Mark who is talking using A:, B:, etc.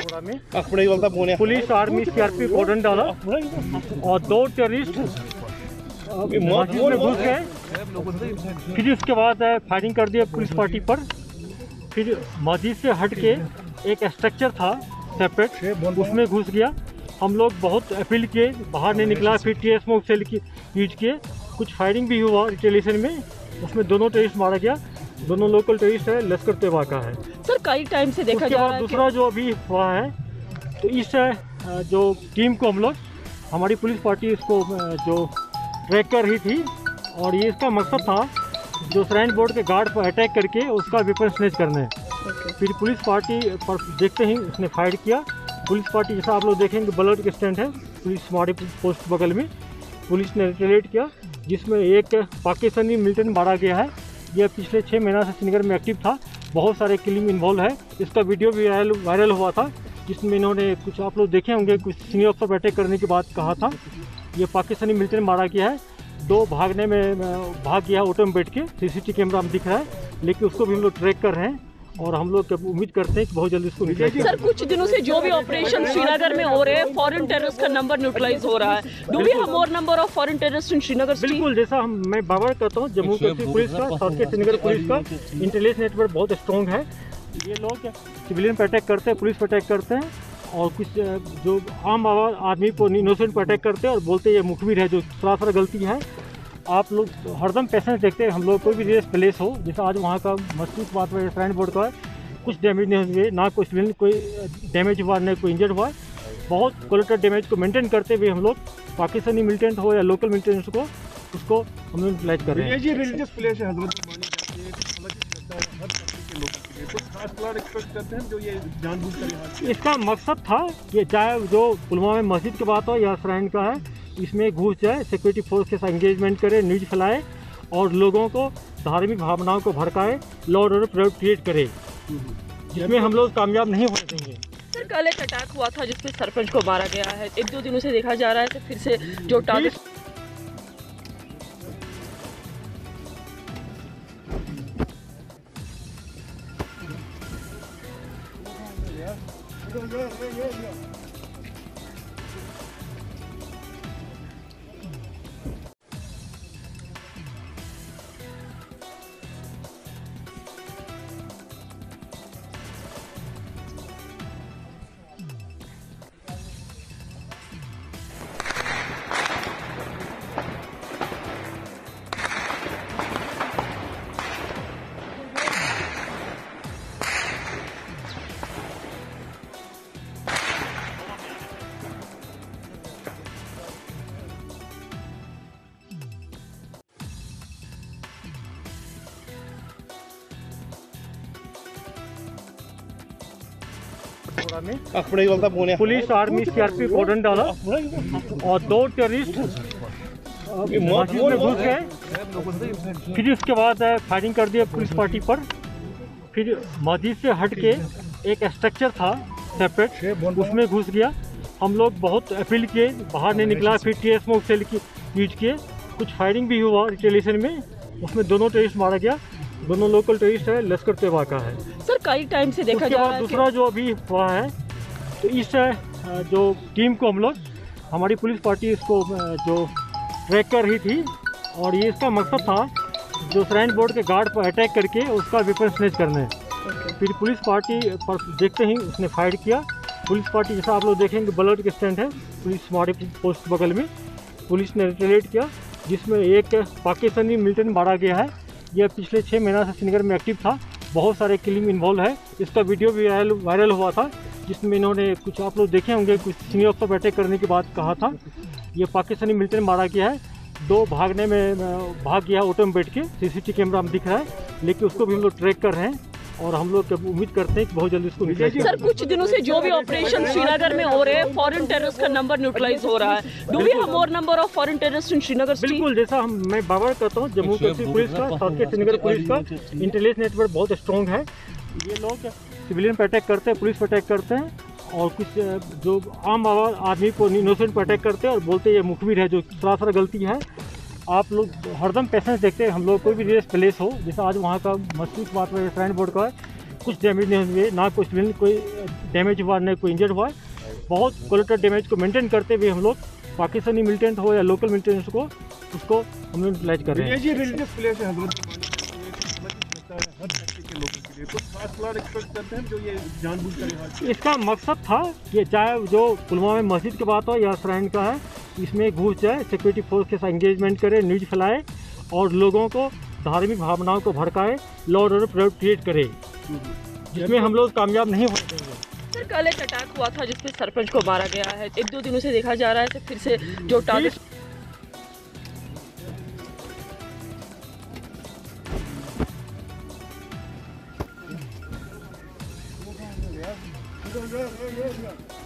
A: में police army CRP कॉर्डन डाला और 2 टेररिस्ट मस्जिद में घुस गए। फिर उसके बाद फायरिंग कर दिया पुलिस पार्टी पर। फिर मस्जिद से हट के एक स्ट्रक्चर था सेपरेट, उसमें घुस गया। हम लोग बहुत अपील किए, बाहर नहीं निकला। फिर टीयर स्मोक सेल की यूज किए, कुछ फायरिंग भी हुआ रिटेलिएशन में। उसमें दोनों टेररिस्ट मारा गया, दोनों लोकल टेररिस्ट है, लश्कर तैयबा का है।
B: सर कई टाइम से देखा जा रहा है।
A: दूसरा जो अभी हुआ है, तो इस जो टीम को हम लोग, हमारी पुलिस पार्टी इसको जो ट्रैक कर रही थी, और ये इसका मकसद था जो श्राइन बोर्ड के गार्ड पर अटैक करके उसका वेपन स्नेच करना है। फिर पुलिस पार्टी पर देखते ही उसने फायर किया। पुलिस पार्टी जैसा आप लोग देखेंगे ब्लड के स्टैंड है पुलिस हमारे पोस्ट बगल में। पुलिस ने रिटेलिएट किया, जिसमें एक पाकिस्तानी मिलिटेंट मारा गया है। यह पिछले 6 महीना से श्रीनगर में एक्टिव था, बहुत सारे किलिंग इन्वॉल्व है। इसका वीडियो भी वायरल हुआ था, जिसमें इन्होंने कुछ आप लोग देखे होंगे, कुछ सीनियर अफसर पर अटैक करने की बात कहा था। ये पाकिस्तानी मिलिटेंट मारा गया है। 2 भागने में भाग गया ऑटो में बैठ के, सीसीटीवी कैमरा में दिख रहा है, लेकिन उसको भी हम लोग ट्रैक कर रहे हैं और हम लोग उम्मीद करते हैं कि बहुत जल्दी उसको निकालेंगे।
B: सर कुछ दिनों से जो भी ऑपरेशन श्रीनगर में हो रहे हैं, फॉरेन टेररिस्ट का नंबर न्यूट्रलाइज हो रहा है। Do we have more number of foreign terrorist in Srinagar?
A: बिल्कुल, जैसा मैं बार करता हूँ, जम्मू कश्मीर पुलिस का, खासकर श्रीनगर पुलिस का इंटेलिजेंस नेटवर्क बहुत स्ट्रॉन्ग है। ये लोग सिविलियन पर अटैक करते हैं, पुलिस पर अटैक करते हैं, और कुछ जो आम आदमी को इनोसेंट पर अटैक करते हैं और बोलते हैं ये मुखबिर है, जो सरासर गलती है। आप लोग हरदम पेशेंस देखते हैं, हम लोग कोई भी रेस प्लेस हो, जैसे आज वहाँ का मस्जिद बात में श्राइन बोर्ड का है, कुछ डैमेज नहीं हुए, ना कोई सिविलियन कोई डैमेज हुआ, ना कोई इंजर्ड हुआ। बहुत कोलेटरल डैमेज को मेंटेन करते हुए हम लोग पाकिस्तानी मिलिटेंट हो या लोकल मिलिटेंट्स को, उसको हम लोग यूटिलाइज कर रहे हैं।
C: ये रिलीजियस प्लेस है, हजरत
A: इसका मकसद था कि चाहे जो पुलवामा में मस्जिद की बात हो या श्राइन का है, इसमें घुस जाए, सिक्योरिटी फोर्स के साथ एंगेजमेंट करे, न्यूज फैलाए और लोगों को धार्मिक भावनाओं को भड़काए, लॉ और ऑर्डर क्रिएट करे, जिसमें हम लोग कामयाब नहीं होने देंगे।
B: सर कल एक अटैक हुआ था जिसमें सरपंच को मारा गया है। 1-2 दिनों से देखा जा रहा है कि फिर से जो टारगेट
A: में पुलिस आर्मी सीआरपी कॉर्डन डाला और 2 टेररिस्ट मस्जिद में घुस गए। फिर उसके बाद फायरिंग कर दिया पुलिस पार्टी पर। फिर मस्जिद से हट के एक स्ट्रक्चर था सेपरेट, उसमें घुस गया। हम लोग बहुत अपील किए, बाहर नहीं निकला। फिर टीयर स्मोक सेल की यूज किए, कुछ फायरिंग भी हुआ रिटेलिएशन में। उसमें दोनों टेररिस्ट मारा गया, दोनों लोकल टेररिस्ट है, लश्कर तैयबा का है।
B: सर कई टाइम से देखा जा रहा है।
A: दूसरा जो अभी हुआ है, तो इस जो टीम को हम लोग, हमारी पुलिस पार्टी इसको जो ट्रैक कर रही थी, और ये इसका मकसद था जो श्राइन बोर्ड के गार्ड पर अटैक करके उसका वेपन स्नेच करना है। फिर पुलिस पार्टी पर देखते ही उसने फायर किया। पुलिस पार्टी जैसा आप लोग देखेंगे ब्लड के स्टैंड है पुलिस हमारे पोस्ट बगल में। पुलिस ने रिटेलिएट किया, जिसमें एक पाकिस्तानी मिलिटेंट मारा गया है। यह पिछले 6 महीना से श्रीनगर में एक्टिव था, बहुत सारे किलिंग इन्वॉल्व है। इसका वीडियो भी वायरल हुआ था, जिसमें इन्होंने कुछ आप लोग देखे होंगे, कुछ सीनियर अफसर पर अटैक करने की बात कहा था। ये पाकिस्तानी मिलिटेंट मारा गया है। 2 भागने में भाग गया ऑटो में बैठ के, सीसीटीवी कैमरा में दिख रहा है, लेकिन उसको भी हम लोग ट्रैक कर रहे हैं और हम लोग उम्मीद करते हैं कि बहुत जल्दी उसको निकालेंगे।
B: सर कुछ दिनों से जो भी ऑपरेशन श्रीनगर में हो रहे हैं, फॉरेन टेररिस्ट का नंबर न्यूट्रलाइज हो रहा है। Do we have more number of foreign terrorist in Srinagar?
A: बिल्कुल, जैसा मैं बार करता हूँ, जम्मू कश्मीर पुलिस का, खासकर श्रीनगर पुलिस का इंटेलिजेंस नेटवर्क बहुत स्ट्रॉन्ग है। ये लोग सिविलियन पर अटैक करते हैं, पुलिस पर अटैक करते हैं, और कुछ जो आम आदमी को इनोसेंट पर अटैक करते हैं और बोलते हैं ये मुखबिर है, जो सरासर गलती है। आप लोग हरदम पेशेंस देखते हैं, हम लोग कोई भी रेस प्लेस हो, जैसे आज वहाँ का मस्जिद बात में श्राइन बोर्ड का है, कुछ डैमेज नहीं हुए, ना कोई डैमेज हुआ, ना कोई इंजर्ड हुआ। बहुत कोलेटरल डैमेज को मेंटेन करते हुए हम लोग पाकिस्तानी मिलिटेंट हो या लोकल मिलिटेंट्स को उसको हम लोग यूटिलाइज कर रहे हैं।
C: ये रिलीजियस प्लेस है हर सेक्टर के लोगों के लिए, तो खास प्लान एक्सपेक्ट करते हैं जो ये जानबूझकर यहाँ किया।
A: इसका मकसद था कि चाहे जो पुलवामा में मस्जिद की बात हो या श्राइन का है, इसमें घुस जाए, सिक्योरिटी फोर्स के साथ एंगेजमेंट करे, न्यूज फैलाए और लोगों को धार्मिक भावनाओं को भड़काए, लॉ और ऑर्डर क्रिएट करे, जिसमें हम लोग कामयाब नहीं हो देंगे।
B: सर कल एक अटैक हुआ था जिसमें सरपंच को मारा गया है, 1-2 दिनों से देखा जा रहा है फिर से जो टारगेट
C: Yeah.